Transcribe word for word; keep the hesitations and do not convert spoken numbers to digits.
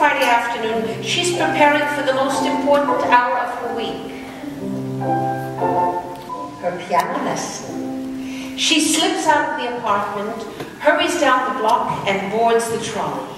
Friday afternoon, she's preparing for the most important hour of her week. Her piano lesson. She slips out of the apartment, hurries down the block, and boards the trolley.